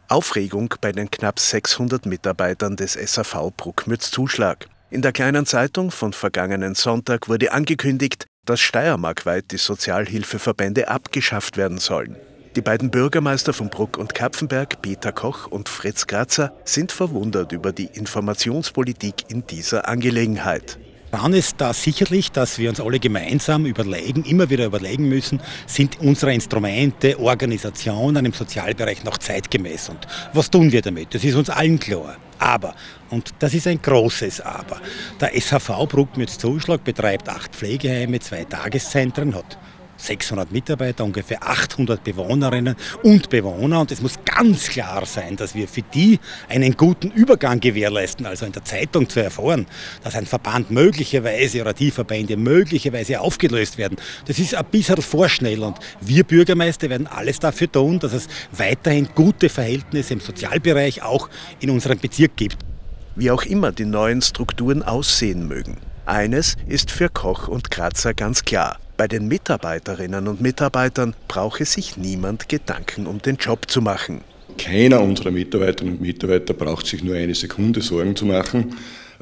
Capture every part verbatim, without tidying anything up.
Aufregung bei den knapp sechshundert Mitarbeitern des S A V Bruckmürzzuschlag. In der kleinen Zeitung von vergangenen Sonntag wurde angekündigt, dass steiermarkweit die Sozialhilfeverbände abgeschafft werden sollen. Die beiden Bürgermeister von Bruck und Kapfenberg, Peter Koch und Fritz Grazer, sind verwundert über die Informationspolitik in dieser Angelegenheit. Dran ist da sicherlich, dass wir uns alle gemeinsam überlegen, immer wieder überlegen müssen, sind unsere Instrumente, Organisationen im Sozialbereich noch zeitgemäß und was tun wir damit? Das ist uns allen klar. Aber, und das ist ein großes Aber, der S H V Bruckmürzzuschlag betreibt acht Pflegeheime, zwei Tageszentren, hat sechshundert Mitarbeiter, ungefähr achthundert Bewohnerinnen und Bewohner. Und es muss ganz klar sein, dass wir für die einen guten Übergang gewährleisten. Also in der Zeitung zu erfahren, dass ein Verband möglicherweise oder die Verbände möglicherweise aufgelöst werden, das ist ein bisschen vorschnell. Und wir Bürgermeister werden alles dafür tun, dass es weiterhin gute Verhältnisse im Sozialbereich auch in unserem Bezirk gibt. Wie auch immer die neuen Strukturen aussehen mögen. Eines ist für Koch und Grazer ganz klar. Bei den Mitarbeiterinnen und Mitarbeitern brauche sich niemand Gedanken um den Job zu machen. Keiner unserer Mitarbeiterinnen und Mitarbeiter braucht sich nur eine Sekunde Sorgen zu machen.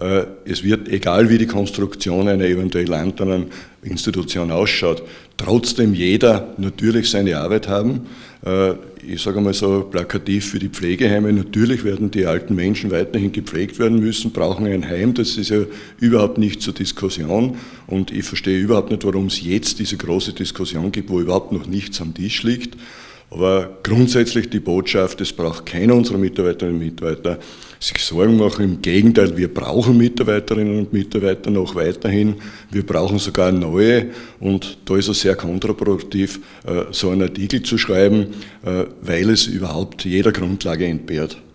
Es wird, egal wie die Konstruktion einer eventuell anderen Institution ausschaut, trotzdem jeder natürlich seine Arbeit haben. Ich sage mal so plakativ für die Pflegeheime, natürlich werden die alten Menschen weiterhin gepflegt werden müssen, brauchen ein Heim, das ist ja überhaupt nicht zur Diskussion und ich verstehe überhaupt nicht, warum es jetzt diese große Diskussion gibt, wo überhaupt noch nichts am Tisch liegt. Aber grundsätzlich die Botschaft, es braucht keiner unserer Mitarbeiterinnen und Mitarbeiter sich Sorgen machen. Im Gegenteil, wir brauchen Mitarbeiterinnen und Mitarbeiter noch weiterhin. Wir brauchen sogar neue. Und da ist es sehr kontraproduktiv, so einen Artikel zu schreiben, weil es überhaupt jeder Grundlage entbehrt.